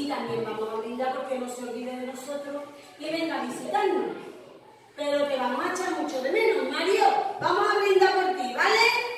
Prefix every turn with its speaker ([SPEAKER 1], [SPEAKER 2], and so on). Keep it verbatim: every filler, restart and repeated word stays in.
[SPEAKER 1] y también vamos a brindar porque no se olvide de nosotros y venga a visitarnos. Pero te vamos a echar mucho de menos, Mario. Vamos a brindar por ti, ¿vale?